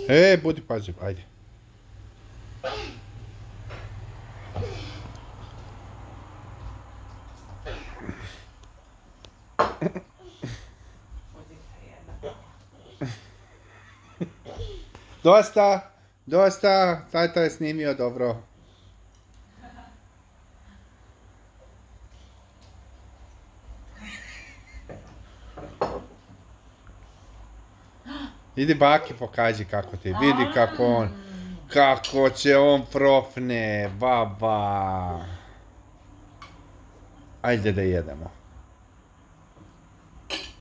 Budi pažljiv, ajde. Dosta, tata je snimio dobro. Idi baki pokaži kako ti, vidi kako će on profne, baba. Ajde da jedemo.